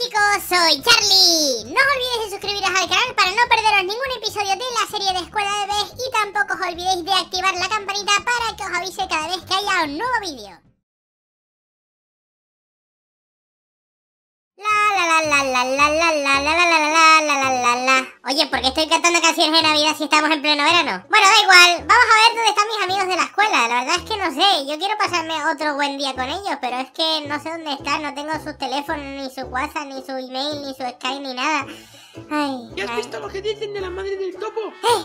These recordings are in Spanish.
chicos, soy Charlie. No os olvidéis de suscribiros al canal para no perderos ningún episodio de la serie de Escuela de Bebés y tampoco os olvidéis de activar la campanita para que os avise cada vez que haya un nuevo vídeo. Oye, ¿por qué estoy cantando canciones de Navidad si estamos en pleno verano? Bueno, da igual, vamos a ver dónde están mis amigos de la escuela. La verdad es que no sé, yo quiero pasarme otro buen día con ellos, pero es que no sé dónde están, no tengo sus teléfonos, ni su WhatsApp, ni su email, ni su Skype, ni nada. Ay, ¿Ya has visto lo que dicen de la madre del topo?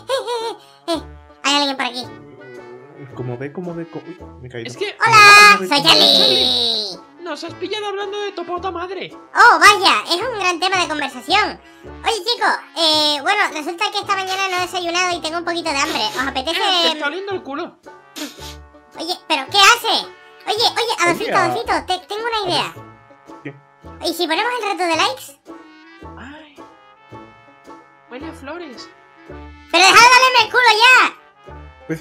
Hay alguien por aquí. Como ve. Uy, me he caído. Es que... ¡Hola! ¡Soy Charlie! Nos has pillado hablando de topota madre. ¡Oh, vaya! Es un gran tema de conversación. Oye, chicos, bueno, resulta que esta mañana no he desayunado y tengo un poquito de hambre. ¿Os apetece...? Te está oliendo el culo. Oye, ¿pero qué hace? Oye, Adolfito, tengo una idea. ¿Qué? ¿Y si ponemos el reto de likes? Ay, huele a flores. ¡Pero dejad de darle el culo ya! Pues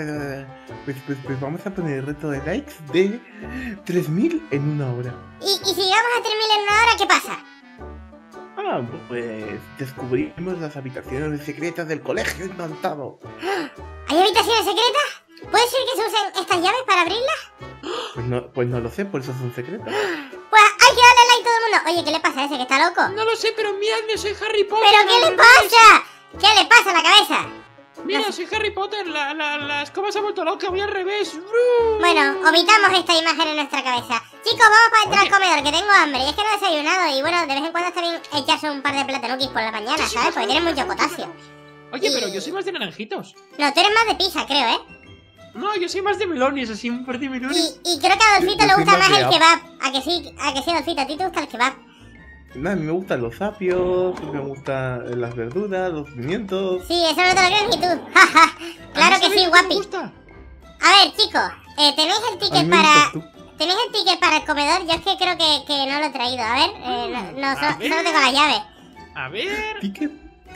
vale. Vamos a poner el reto de likes de 3000 en una hora. ¿Y si llegamos a 3000 en una hora, qué pasa? Ah, pues descubrimos las habitaciones secretas del colegio encantado. ¿Hay habitaciones secretas? ¿Puede ser que se usen estas llaves para abrirlas? Pues no lo sé, por eso son secretas. Pues hay que darle like todo el mundo. Oye, ¿qué le pasa a ese que está loco? No lo sé, pero miradme, soy Harry Potter. ¿Pero qué le pasa? ¿Qué le pasa a la cabeza? Mira, soy Harry Potter, la escoba se ha vuelto loca, voy al revés. Bueno, omitamos esta imagen en nuestra cabeza. Chicos, vamos para entrar al comedor, que tengo hambre. Y es que no he desayunado y bueno, de vez en cuando está bien echarse un par de platanuquis por la mañana, ¿sabes? Porque tiene mucho potasio. Oye, pero yo soy más de naranjitos. No, tú eres más de pizza, creo, ¿eh? No, yo soy más de melones, así un par de melones. Y creo que a Adolfito Yo le soy gusta más más de el kebab. ¿A que sí, Adolfito? ¿A ti te gusta el kebab? Nada, a mí me gustan los apios, me gustan las verduras, los pimientos. Sí, eso no te lo crees ni tú. Jaja. Claro que sí, guapi. A ver, chicos, ¿tenéis el A mí ticket me para... gustas tú. ¿Tenéis el ticket para el comedor? Yo es que creo que no lo he traído. A ver, solo tengo la llave. A ver... Ticket.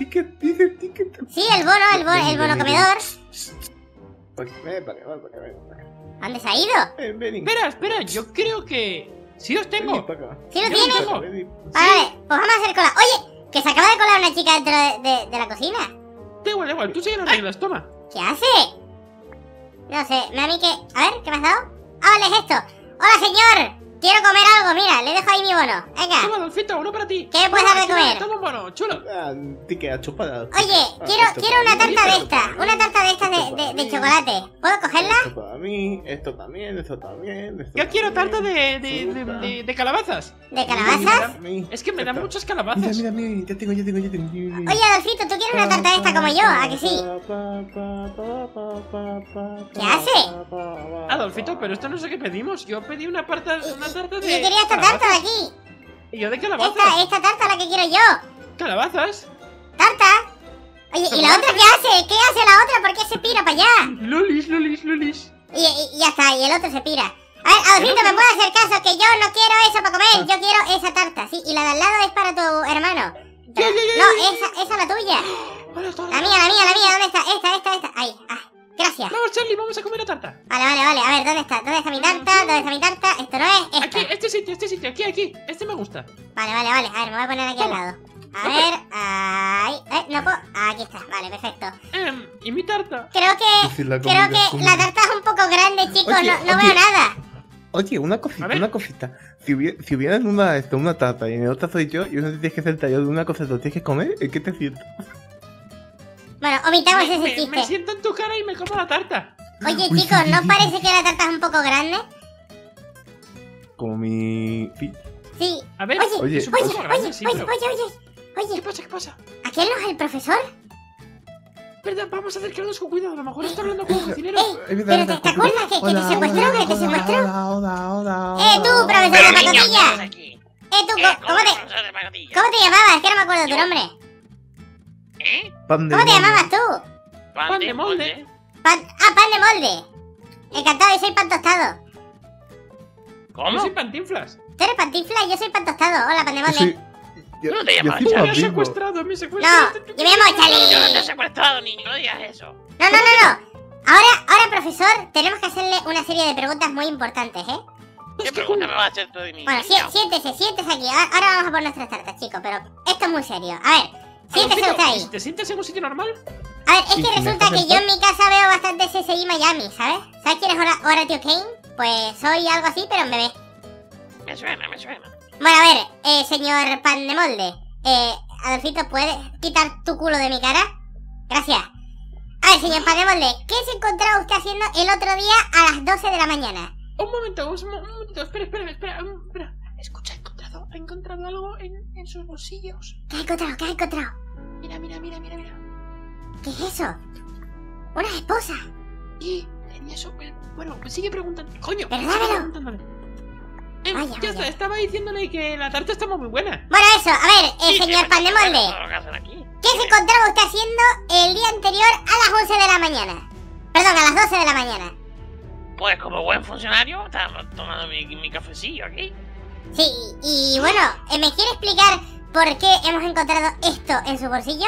Sí, el bono comedor. Para que ¿Dónde se ha ido? Ven. Espera, yo creo que... Sí los tengo. ¿Sí lo Yo tienes? tengo. Vale, pues vamos a hacer cola. Oye, que se acaba de colar una chica dentro de la cocina. Da igual, tú sigue las reglas, toma. ¿Qué hace? No sé, a mí que... A ver, ¿qué me has dado? Ah, vale, es esto. Hola, señor. Quiero comer algo, mira, le dejo ahí mi bono. Toma, Venga. Adolfito, uno para ti. ¿Qué me puedes dar de comer? Toma un bono, chulo. Ticket chupada. Oye, quiero una tarta de estas. Una tarta de estas de chocolate. ¿Puedo cogerla? Esto para mí, esto también. Yo quiero tarta de calabazas. ¿De calabazas? Es que me dan muchas calabazas. Mira, ya tengo. Oye, Adolfito, ¿tú quieres una tarta de esta como yo? ¿A que sí? ¿Qué hace? Adolfito, pero esto no sé qué pedimos. Yo pedí una tarta de... Yo quería esta tarta de aquí. Y yo de calabazas. Esta tarta la que quiero yo. ¿Calabazas? ¿Tarta? Oye, ¿y la otra qué hace? ¿Qué hace la otra? ¿Por qué se pira para allá? Lulis. Y ya está, y el otro se pira. A ver, Adolfito, ¿me puedes hacer caso? Que yo no quiero eso para comer. Yo quiero esa tarta, sí. Y la de al lado es para tu hermano. Ya. No, esa es la tuya. La mía. ¿Dónde está? Esta. Ahí, gracias. Vamos, Charlie, vamos a comer la tarta. Vale. A ver, ¿dónde está? ¿Dónde está mi tarta? Esto no es, esta. Aquí, este sitio, aquí. Este me gusta. Vale. A ver, me voy a poner aquí al lado. A ver, ahí. No puedo. Aquí está, vale, perfecto. ¿Y mi tarta? Creo que la tarta es un poco grande, chicos. Oye, no veo nada. Oye, una cosita. Si hubiera una tarta y en otra soy yo, y uno te tienes que hacer el tallo de una cosa, ¿lo tienes que comer? ¿En qué te sientes? Bueno, omitamos ese chiste. Me siento en tu cara y me como la tarta. Oye, chicos, ¿no os parece que la tarta es un poco grande? Como mi... Sí. A ver, oye, es un poco grande, sí, pero... Oye, ¿Qué pasa? ¿aquel no es el profesor? Verdad, vamos a acercarnos con cuidado, a lo mejor está hablando con un cocinero. Pero ¿te acuerdas que te secuestró? ¿Que te secuestró? Hola. Tú, profesor de pacotilla. Tú, ¿cómo te llamabas? Es que no me acuerdo tu nombre. ¿Cómo te llamabas tú? Pan de molde. Pan de molde. Encantado, yo soy pan tostado. ¿Cómo? Yo soy Pantinflas. Tú eres Pantinflas y yo soy pan tostado. Hola, pan de molde. No te llamas Charlie. Me ha secuestrado. No, yo me llamo Charlie. Yo no te he secuestrado, niño, no digas eso. No. Ahora, profesor, tenemos que hacerle una serie de preguntas muy importantes, ¿eh? ¿Qué pregunta me vas a hacer tú de mí? Bueno, siéntese aquí. Ahora vamos a por nuestras tartas, chicos, pero esto es muy serio. A ver, siéntese usted ahí. ¿Te sientes en un sitio normal? A ver, es que resulta que yo en mi casa veo bastante CSI Miami, ¿sabes? ¿Sabes quién es Horatio Kane? Pues soy algo así, pero en bebé. Me suena. Bueno, a ver, señor pan de molde. Adolfito, ¿puedes quitar tu culo de mi cara? Gracias. A ver, señor pan de molde, ¿qué se encontraba usted haciendo el otro día a las 12 de la mañana? Un momentito, espera. Escucha, he encontrado algo en sus bolsillos. ¿Qué ha encontrado? Mira. ¿Qué es eso? ¡Una esposa! Y tenía eso. Bueno, sigue preguntando. Coño, Pero sigue dámelo. preguntándole. Vaya. Ya está, estaba diciéndole que la tarta estaba muy buena. Bueno, eso, a ver, señor pan de molde, Todo lo que hacen aquí. ¿qué se encontraba usted haciendo el día anterior a las 11 de la mañana? Perdón, a las 12 de la mañana. Pues como buen funcionario, estaba tomando mi cafecillo aquí. Sí, y bueno, ¿me quiere explicar por qué hemos encontrado esto en su bolsillo?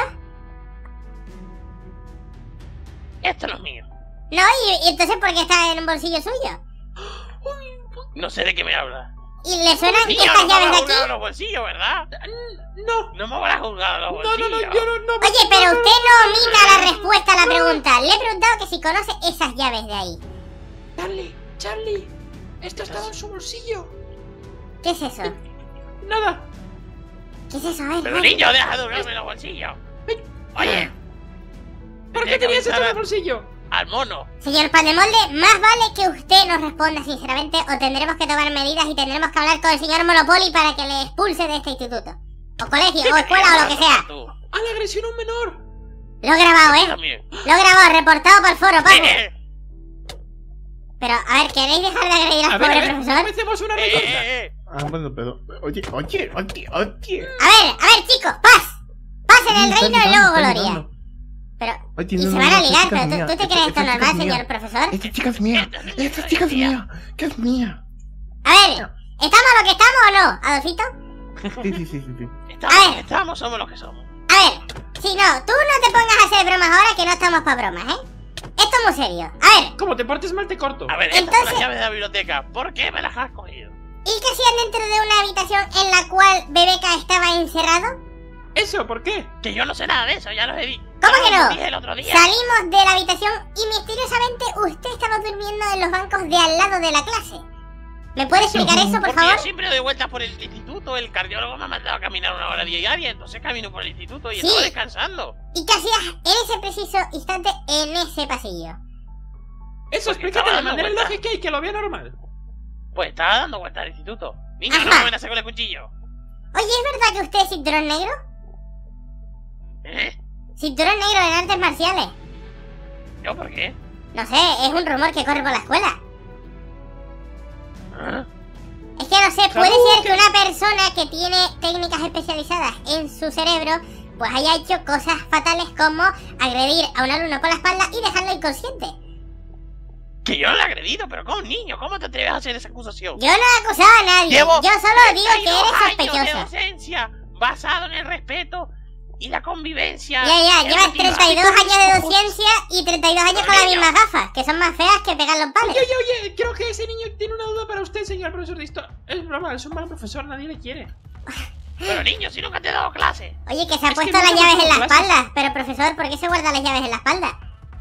Esto no es mío. No, y entonces ¿por qué está en un bolsillo suyo? No sé de qué me habla. ¿Y le suenan Niño, estas no me llaves de habrás aquí? juzgado los bolsillos, ¿verdad? No. No me habrás juzgado los bolsillos. No, yo no. Oye, pero usted no omita la respuesta a la pregunta. Le he preguntado que si conoce esas llaves de ahí. Charlie, esto estaba en su bolsillo. ¿Qué es eso? Nada. ¿Qué es eso? A ver, Pero niño, deja de hurgarme los bolsillos. Oye. ¿Por me qué tenía que tenías esto en avisar el bolsillo? Al mono. Señor pan de molde, más vale que usted nos responda sinceramente o tendremos que tomar medidas y tendremos que hablar con el señor Monopoly para que le expulse de este instituto. O colegio, o escuela, o lo que sea. Tú. ¡A la agresión a un menor! Lo he grabado, También. Lo he grabado, reportado por foro, papu. Eh, Pero, a ver, ¿queréis dejar de agredir al A pobre ver, profesor? comencemos una recorta. Ah, bueno, pero. Oye. A ver, chicos, paz. Paz en el reino y luego gloria. Pero, Oye, y no, se no, van a no, ligar, esta chica pero es ¿tú te mía. crees esto Esta chica normal, es mía. señor profesor? Esta chica es mía. Esta chica es mía. Que es mía. A ver, ¿estamos lo que estamos o no, Adolfito? Sí. Estamos, somos los que somos. A ver, si no, tú no te pongas a hacer bromas ahora que no estamos para bromas, Esto es muy serio. A ver, Como te portes mal, te corto. A ver, estas son Entonces- las llaves de la biblioteca. ¿Por qué me las has cogido? ¿y qué hacían dentro de una habitación en la cual Bebeca estaba encerrado? ¿Eso? ¿Por qué? Que yo no sé nada de eso, ya lo he dicho. ¿Cómo que no? Lo dije el otro día. Salimos de la habitación y misteriosamente usted estaba durmiendo en los bancos de al lado de la clase. ¿Me puede explicar eso, por Porque favor? yo siempre doy vueltas por el instituto. El cardiólogo me ha mandado a caminar 1 hora diaria. Entonces camino por el instituto y Sí. estaba descansando. ¿Y qué hacías en ese preciso instante en ese pasillo? Eso, Porque explícate estaba de dando manera vueltas. lógica y que lo vea normal. Pues estaba dando vueltas al instituto. Niño, no Ajá. me amenaces con el cuchillo. Oye, ¿es verdad que usted es cinturón negro? ¿Eh? Cinturón negro en artes marciales. ¿Yo por qué? No sé, es un rumor que corre por la escuela. ¿Ah? Es que no sé, puede Sabu, ser que una persona que tiene técnicas especializadas en su cerebro pues haya hecho cosas fatales como agredir a un alumno por la espalda y dejarlo inconsciente. Que yo no le he agredido, pero como un niño, ¿cómo te atreves a hacer esa acusación? Yo no he acusado a nadie, Llevo yo solo digo que 32 eres años de sospechoso. docencia basado en el respeto y la convivencia. Ya, llevas emotiva. 32 años de docencia y 32 años con las mismas gafas, que son más feas que pegar los panes. Oye, creo que ese niño tiene una duda para usted, señor profesor de historia. Es broma, es un mal profesor, nadie le quiere. Pero niño, si nunca te he dado clase. Oye, que se ha Es que puesto no las te llaves hemos en la dado clases. espalda. Pero profesor, ¿por qué se guarda las llaves en la espalda?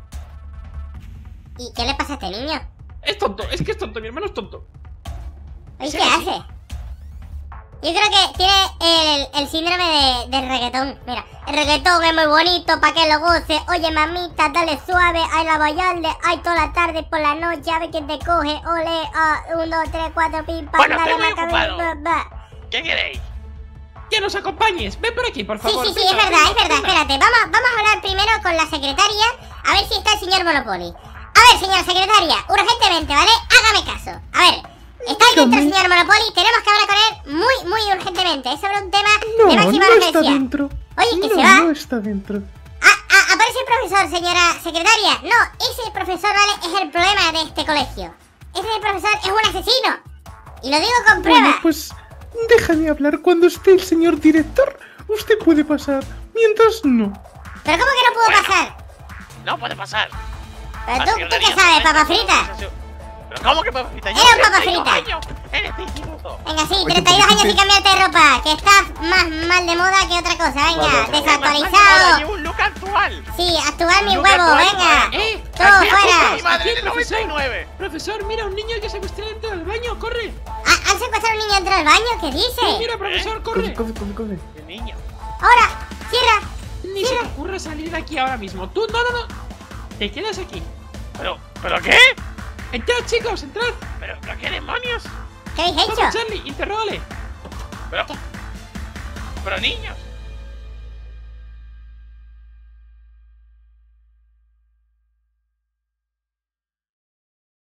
¿Y qué le pasa a este niño? Es tonto, es que es tonto, mi hermano es tonto. Oye, ¿Sí? ¿qué hace? Yo creo que tiene el síndrome del reggaetón. Mira, el reggaetón es muy bonito para que lo goce. Oye, mamita, dale suave, ay la bailarle, ay toda la tarde por la noche, a ver quién te coge. Ole, 1, 2, 3, 4, pim, pam, Bueno, dale, estoy muy maca, ocupado. ba, ba. ¿Qué queréis? Que nos acompañes, ven por aquí, por Sí, favor. sí, venga, es verdad, venga. espérate. Vamos a hablar primero con la secretaria, a ver si está el señor Monopoly. A ver, señora secretaria, urgentemente, ¿vale? Hágame caso. A ver, está ahí dentro el señor Monopoly, tenemos que hablar con él muy urgentemente. Es sobre un tema de máxima No está urgencia. dentro. Oye, que se va. No está dentro. Aparece el profesor, señora secretaria. No, ese profesor, ¿vale? Es el problema de este colegio. Ese profesor es un asesino. Y lo digo con Bueno, pruebas. pues déjame hablar cuando esté el señor director. Usted puede pasar, mientras no. ¿Pero cómo que no puedo pasar? No puede pasar. ¿Pero tú qué sabes, papa frita? ¿Pero cómo que papa frita? Era un papa 32 frita. años en este instituto. Venga, sí, Oye, 32 ¿por qué años sin te- cambiarte de ropa, que estás más mal de moda que otra cosa. Venga, Vale. Ahora desactualizado. llevo un look actual. Sí, actuar mi Look huevo, actual, venga. bueno. Todo Así es, fuera. mi madre Aquí, del profesor. 99. Profesor, mira un niño que se secuestrado dentro del baño, corre. ¿Han secuestrado a un niño dentro del baño? ¿Qué Sí, dice? mira, profesor, Corre, corre. corre. El niño. Ahora, cierra. Ni se te ocurra salir de aquí ahora mismo. Tú, no. Te quedas aquí. ¿Pero qué? Entrad, chicos, entrad. ¿Pero qué demonios? ¿Qué habéis Vamos, hecho? Charlie, interrógale. Pero niños.